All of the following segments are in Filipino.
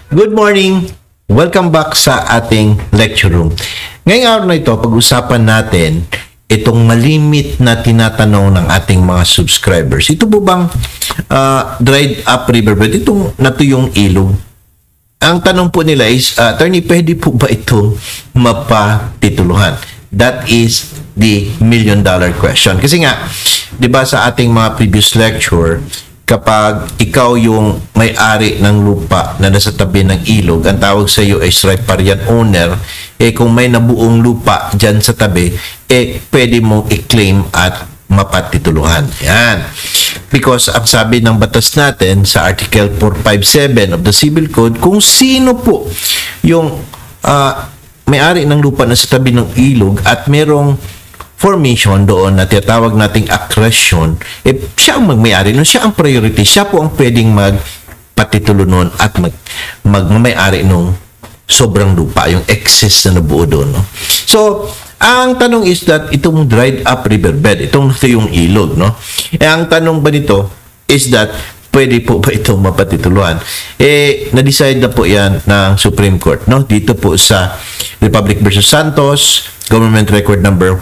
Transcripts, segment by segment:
Good morning! Welcome back sa ating lecture room. Ngayong araw na ito, pag-usapan natin itong malimit na tinatanong ng ating mga subscribers. Ito po bang dried up riverbed? Itong natuyong ilog. Ang tanong po nila is, Attorney, pwede po ba itong mapatituluhan? That is the million-dollar question. Kasi nga, di ba sa ating mga previous lecture, kapag ikaw yung may-ari ng lupa na nasa tabi ng ilog, ang tawag sa iyo ay riparian owner, kung may nabuong lupa dyan sa tabi, pwede mong i-claim at mapatituluhan. Yan. Because ang sabi ng batas natin sa Article 457 of the Civil Code, kung sino po yung may-ari ng lupa na sa tabi ng ilog at merong formation doon na tinatawag nating accretion, siya ang magmay-ari nun, siya ang priority, siya po ang pwedeng magpatitulo nun at magmay-ari nung sobrang lupa, yung excess na nabuo doon. No? So, ang tanong is that itong dried up riverbed, itong yung ilog, no? Ang tanong ba nito is that pwede po ba itong mapatituluhan? Na-decide na po yan ng Supreme Court, no? Dito po sa Republic versus Santos, Government Record Number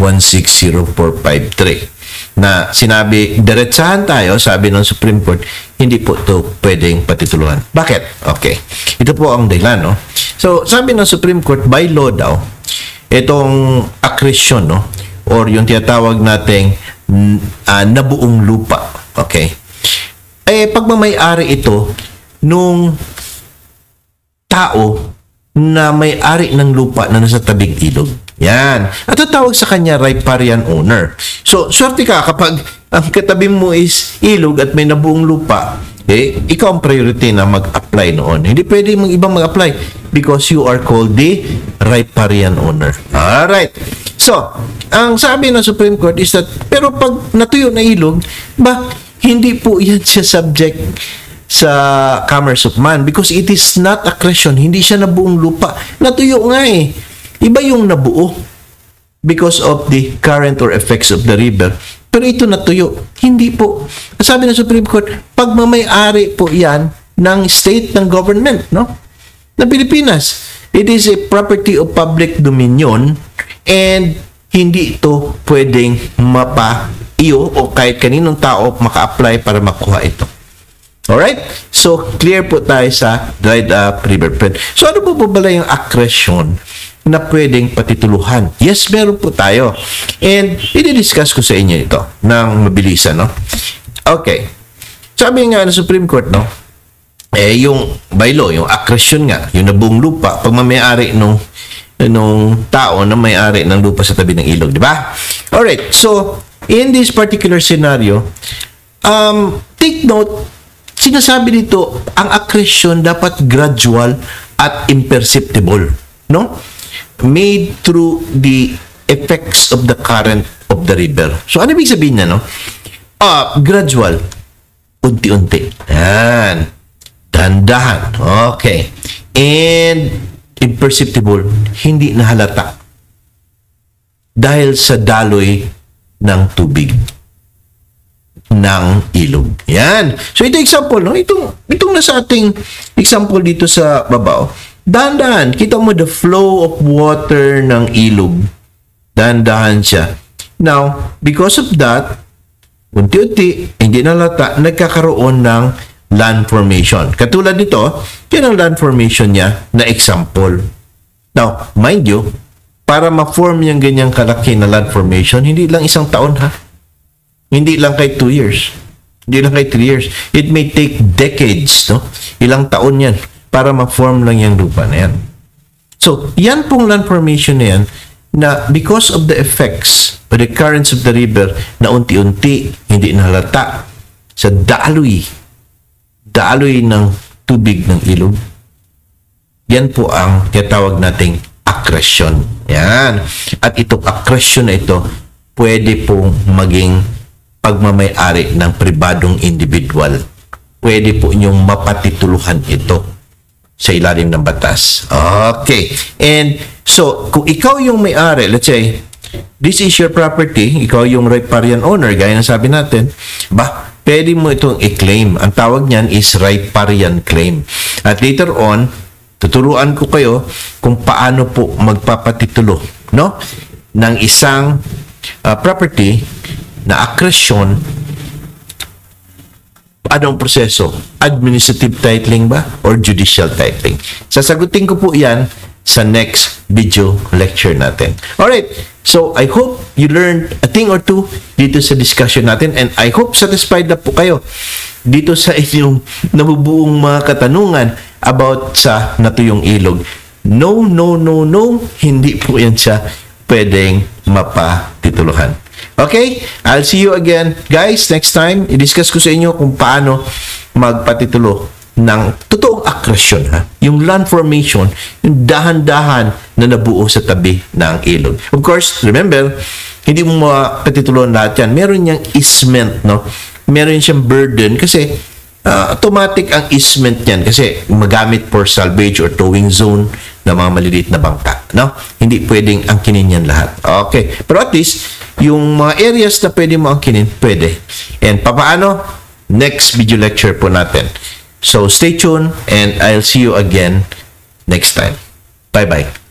160453, na sinabi, diretsahan tayo, sabi ng Supreme Court, hindi po ito pwedeng patituluhan. Bakit? Okay. Ito po ang dahilan, no? So, sabi ng Supreme Court, by law daw, itong accretion, no? Or yung tinatawag nating nabuong lupa. Okay. Pagmamay-ari ito nung tao na may-ari ng lupa na nasa tabing ilog. Yan. At tawag sa kanya riparian owner. So, swerte ka kapag ang katabi mo is ilog at may nabuong lupa, ikaw ang priority na mag-apply noon. Hindi pwede mong ibang mag-apply because you are called the riparian owner. Alright. So, ang sabi ng Supreme Court is that, pero pag natuyo na ilog, hindi po yan siya subject sa commerce of man because it is not accretion. Hindi siya nabuong lupa. Natuyo nga Iba yung nabuo because of the current or effects of the river. Pero ito natuyo. Hindi po. Sabi ng Supreme Court, pagmamay-ari po yan ng state, ng government, no? Na Pilipinas. It is a property of public dominion and hindi ito pwedeng mapa-iyo o kahit kaninong tao maka-apply para makuha ito. Alright? So, clear po tayo sa dried up riverbed. So, ano po pala yung accretion na pwedeng patituluhan? Yes, meron po tayo. And, i-discuss ko sa inyo ito ng mabilisan, no? Okay. Sabi nga ng Supreme Court, no? Yung by law, yung accretion nga, yung nabuong lupa, pagmamayari nung tao na may-ari ng lupa sa tabi ng ilog, di ba? Alright. So, in this particular scenario, take note, sinasabi dito, ang accretion dapat gradual at imperceptible, no? Made through the effects of the current of the river. So, ano ibig sabihin niya, no? Gradual. Unti-unti. Yan. Dahan-dahan. Okay. And imperceptible. Hindi nahalata. Dahil sa daloy ng tubig ng ilog. Yan. So, ito example, no? Itong nasa ating example dito sa baba, dahan-dahan. Kita mo the flow of water ng ilog. Dahan-dahan siya. Now, because of that, unti-unti, hindi nalata, nagkakaroon ng land formation. Katulad nito, yan ang land formation niya na example. Now, mind you, para ma-form yung ganyang kalaki na land formation, hindi lang isang taon, ha? Hindi lang kay 2 years. Hindi lang kay 3 years. It may take decades, no? Ilang taon yan para ma-form lang yung lupa na yan. So, yan pong land formation na yan na because of the effects or the currents of the river na unti-unti, hindi nahalata sa daloy ng tubig ng ilog. Yan po ang tinatawag nating accretion. Yan. At itong accretion na ito, pwede pong maging pagmamay-ari ng pribadong individual. Pwede po inyong mapatituluhan ito sa ilalim ng batas. Okay. And so, kung ikaw yung may-ari, let's say, this is your property, ikaw yung riparian owner, gaya ng sabi natin, pwede mo itong i-claim. Ang tawag niyan is riparian claim. At later on, Tuturuan ko kayo kung paano po magpapatitulo, no? Ng isang property na accretion. Anong proseso? Administrative titling ba? Or judicial titling? Sasagutin ko po yan sa next video lecture natin. Alright, so I hope you learned a thing or two dito sa discussion natin, and I hope satisfied na po kayo dito sa inyong nabubuong mga katanungan about sa natuyong ilog. No, no, no, no, hindi po yan siya pwedeng mapatituluhan. Okay? I'll see you again, guys, next time. I-discuss ko sa inyo kung paano magpatitulo ng totoong accretion, ha? Yung land formation, yung dahan-dahan na nabuo sa tabi ng ilog. Of course, remember, hindi mo mapatituloan lahat yan. Meron niyang easement, no? Meron siyang burden kasi automatic ang easement niyan kasi magamit for salvage or towing zone ng mga maliliit na bangka, no? Hindi pwedeng angkinin yan lahat. Okay. Pero at least, yung mga areas na pwede mo angkinin, pwede. And papaano? Next video lecture po natin. So, stay tuned and I'll see you again next time. Bye-bye.